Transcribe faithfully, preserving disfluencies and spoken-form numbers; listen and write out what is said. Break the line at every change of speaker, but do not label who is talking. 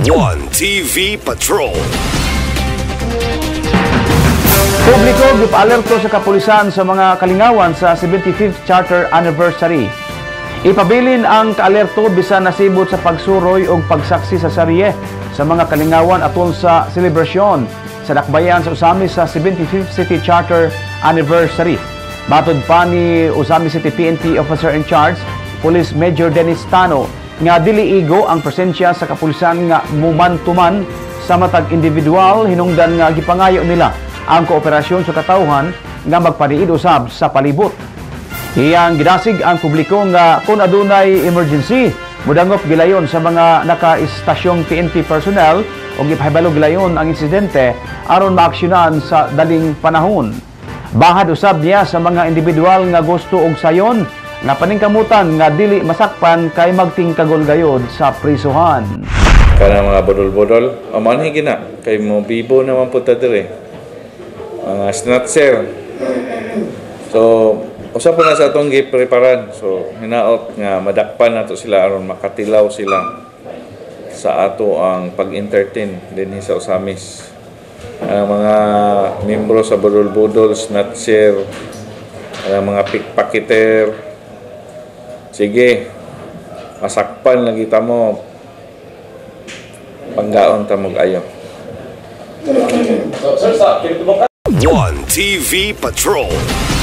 One T V Patrol.
Publiko gipa-alerto sa kapulisan sa mga kalingawan sa seventy-fifth Charter Anniversary. Ipabilin ang kaalerto bisan nasibot sa pagsuroy o pagsaksi sa sarye sa mga kalingawan atol sa selebrasyon sa dakbayan sa Usami sa seventy-fifth City Charter Anniversary. Batod pa ni Usami City P N P Officer in Charge, Police Major Dennis Tano, nga dili igo ang presensya sa kapulisan nga muman-tuman sa matag individual hinungdan nga gipangayo nila ang kooperasyon sa katawhan nga magpaniid usab sa palibot. Iyang gidasig ang publiko nga kung adunay emergency, mudangop gilayon sa mga naka-istasyong P N P personnel o gipahibalo gilayon ang insidente aron maaksyonan sa daling panahon. Bahad usab niya sa mga individual nga gusto og sayon nga paningkamutan nga dili masakpan kay magtingkagol gayod sa prisuhan.
Kana mga bodol-bodol, amanhi gina kay mo bibo naman po ta dire. Mga snatcher. So, usa po na sa atong gipreparan. So, hinaot nga madakpan nato sila aron makatilaw sila sa ato ang pag-entertain dinhi sa Usamis. Ang mga membro sa bodol-bodol, snatcher, ang mga pickpocketer. Sige, masakpan lang kita mo, panggaon ta mo ayo.
One T V Patrol.